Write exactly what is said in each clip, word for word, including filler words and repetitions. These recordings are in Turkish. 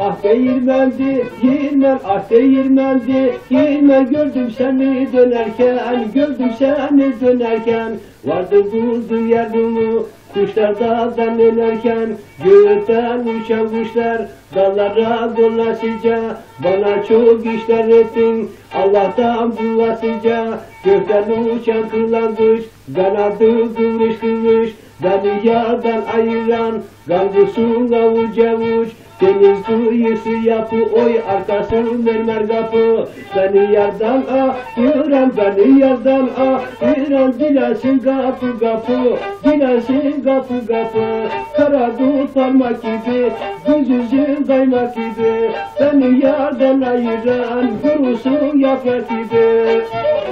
ah değirmendi, değirmen, ah değirmendi, değirmen gördüm seni dönerken, gördüm seni dönerken, vardı buldu yerimi, kuşlar dağdan inerken, göğten uçan kuşlar, dallara dolasıca, bana çok işler ettin, Allah'tan bulasıca, gökten uçan kılanmış, kanadı kıvış kıvış, beni yardan ayıran, galgısı avuç avuç, deniz kıyısı yapı, oy arkası mermer kapı, beni yardan ayıran, beni yardan ayıran, dilensin kapı kapı, dilensin kapı kapı, kara dut parmak gibi, gözüzün kaymak gibi, beni yardan ayıran, kurusun yaprak gibi.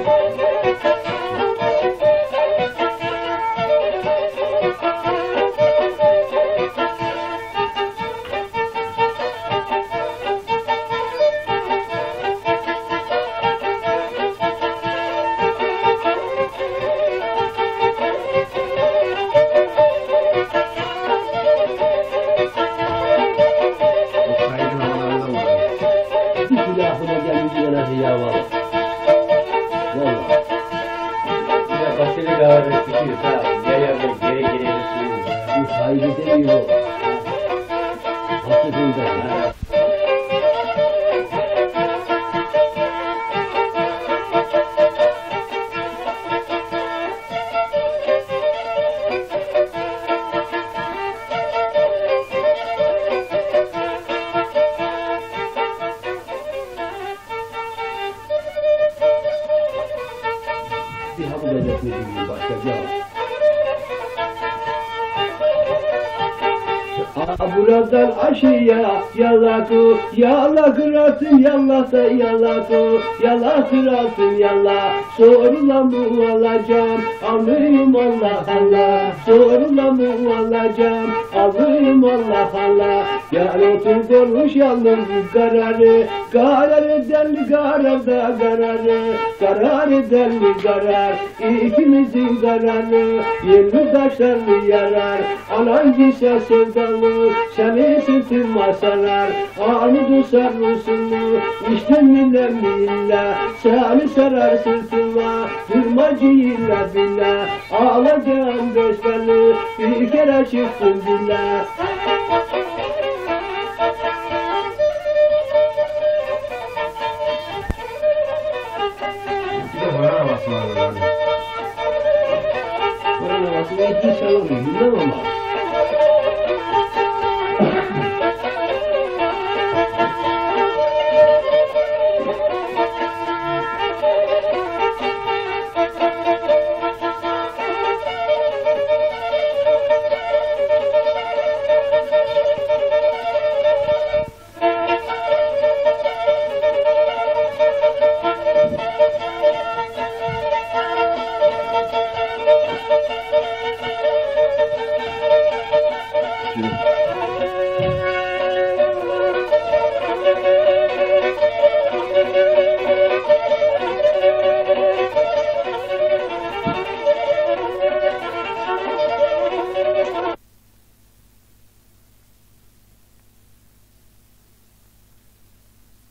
Silahına gelince yine ya valla. Valla. Ya başını kavurmuş tutuyor sağ ol. Ya yardım geri geri tutuyor. Bu hayri değil o. Hakikaten ha. Bir hamur edetmedi gibi başka ya. Buradan aşıya yalakı, yala kırarsın yalla da yalakı, yala kırarsın yalla, sorula mı alacağım, alayım Allah Allah, sorula mı alacağım, alayım Allah Allah, yar otur konuş yalnız kararı, kararı deli karar da kararı, kararı deli karar, ikimizin kararı, yirmi taşlarını yarar, anan giyse sevdalı, seni sırtıma sarar, anı dusar rusunlu, işte mille mille, seni sarar sırtıma, durmacı illa billa, ağlayacağım besbelli, bir kere çıktım billa. Bir de horon havası var orada. Horon havası ve hiç çalamıyor, bilmem ama.